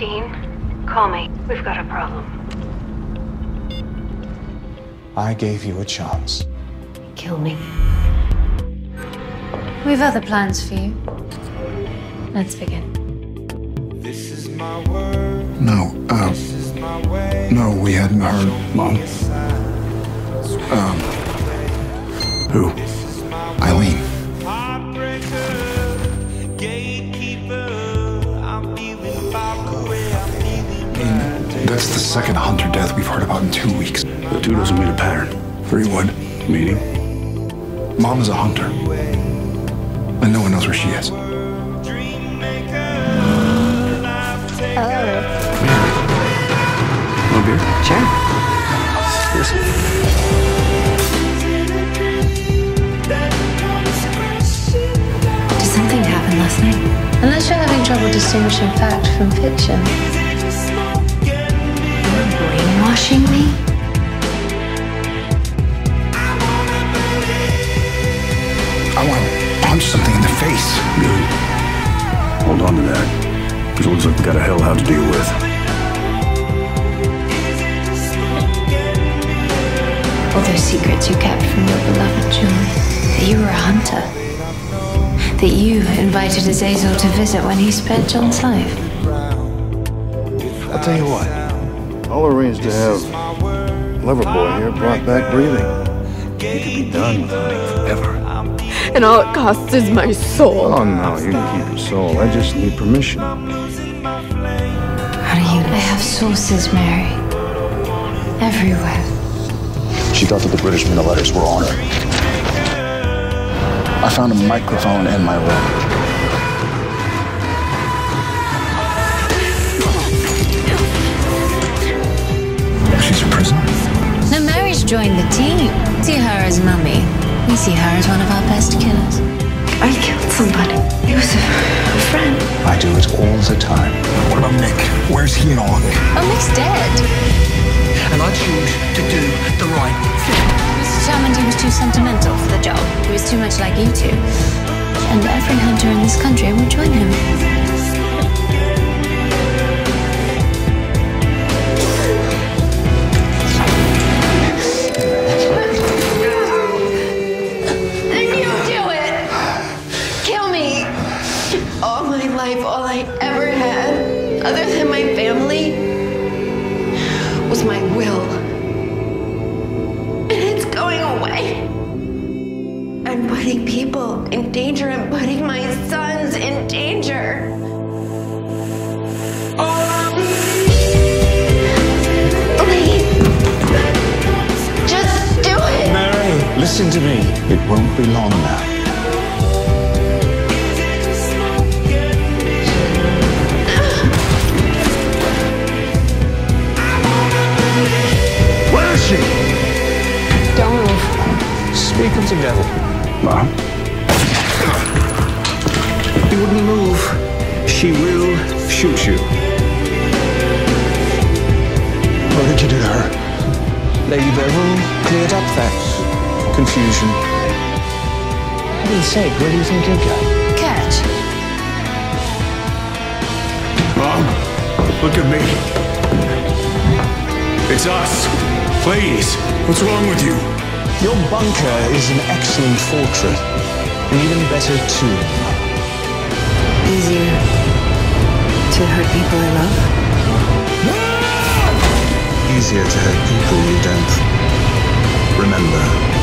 Dean, call me. We've got a problem. I gave you a chance. Kill me. We've other plans for you. Let's begin. No, no, we hadn't heard, Mom. Who? Eileen. That's the second Hunter death we've heard about in 2 weeks. The two doesn't mean a pattern. 3 would. Meaning? Mom is a hunter. And no one knows where she is. Want a beer? Sure. Listen. Did something happen last night? Unless you're having trouble distinguishing fact from fiction. You're brainwashing me? I want to punch something in the face. Good. Hold on to that. Because it looks like we got a hell how to deal with. All those secrets you kept from your beloved Julie. That you were a hunter. That you invited Azazel to visit when he spared John's life. I'll tell you what. I'll arrange to have Loverboy here brought back breathing. He could be done with hunting forever. And all it costs is my soul. Oh no, you can keep your soul. I just need permission. How do you? I have sources, Mary. Everywhere. She thought that the British men of letters were on her. I found a microphone in my room. She's in prison? No, Mary's joined the team. See her as mummy. We see her as one of our best killers. I killed somebody. He was a friend. I do it all the time. What about Nick? Where's he along? Oh, Nick's dead. And I choose to do the right thing. He was determined he was too sentimental for the job. He was too much like you two. And every hunter in this country will join him. All my life, all I ever had, other than my family, was my will. And it's going away. I'm putting people in danger. I'm putting my sons in danger. Please. Just do it. Mary, listen to me. It won't be long now. Don't move. Speak of the devil. Mom? You wouldn't move. She will shoot you. What did you do to her? Lady Beryl cleared up that confusion. For heaven's sake, where do you think you're going? Catch. Mom, look at me. It's us. Please. What's wrong with you? Your bunker is an excellent fortress. An even better tomb. Easier to hurt people I love. Easier to hurt people you don't remember.